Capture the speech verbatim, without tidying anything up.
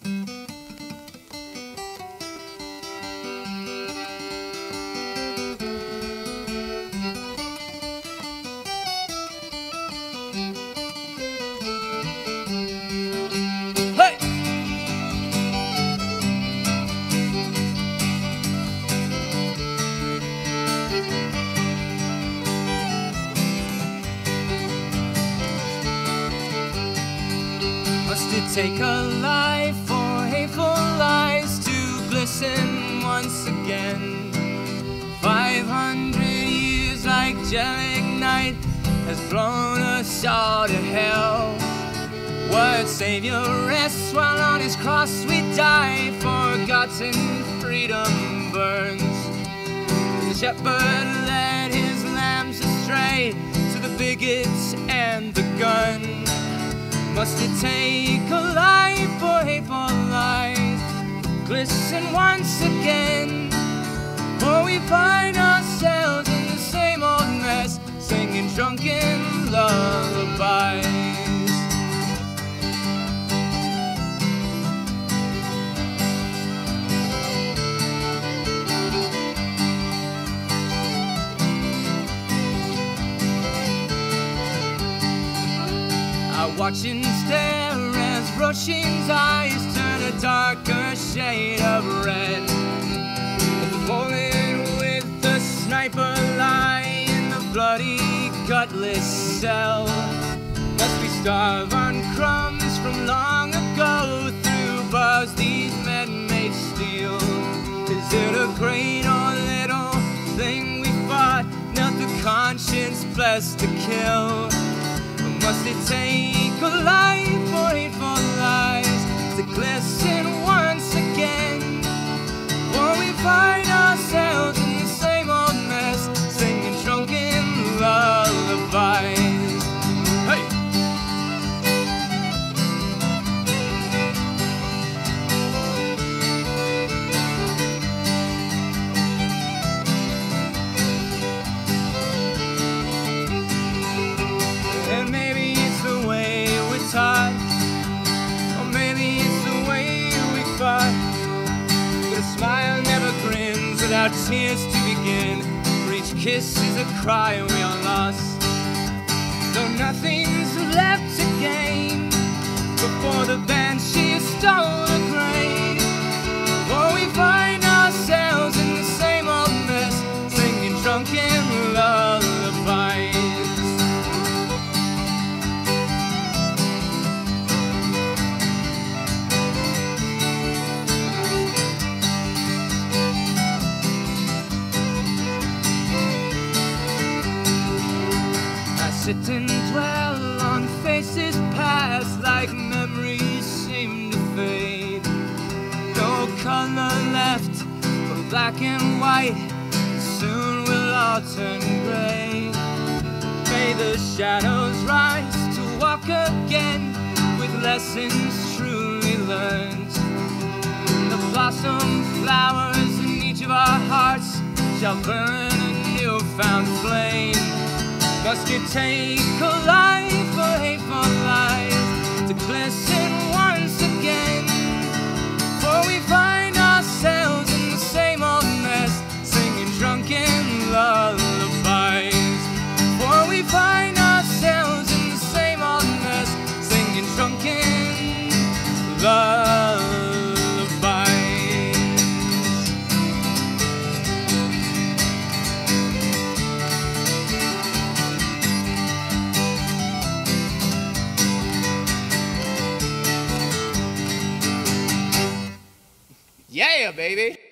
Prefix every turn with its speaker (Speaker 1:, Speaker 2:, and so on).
Speaker 1: Must it take a life for hateful lies to glisten once again? Five hundred years like angelic night has blown us all to hell. What Savior rests while on his cross we die, forgotten freedom burns. The shepherd led his lambs astray to the bigots and the gun. Must it take a life for hateful lies to glisten once again? For we find ourselves in the same old mess, singing drunken lullabies. I watch and stare as Roshin's eyes turn a darker shade of red. As the bullet with the sniper lie in the bloody gutless cell. Must we starve on crumbs from long ago through bars these men may steal? Is it a great or little thing we fought, not the conscience blessed to kill? Must it take a life for hateful lies to glisten once again? For we find ourselves in the same old mess, singing drunken lullabies. Hey! And maybe it's the way we're taught, or maybe it's the way we fought. But a smile never grins without tears to begin, for each kiss is a cry we are lost. Though nothing's left to gain, before the banshee stole the grain. For we find ourselves in the same old mess, singing drunken lullabies. Sit and dwell on faces past, like memories seem to fade. No color left but black and white, and soon we'll all turn gray. May the shadows rise to walk again, with lessons truly learned. The blossom flowers in each of our hearts shall burn a newfound flame. Must it take a life for hateful lies to glisten once again? For we find ourselves in the same old mess, singing drunken lullabies. For we find ourselves in the same old mess, singing drunken lullabies. Yeah, baby.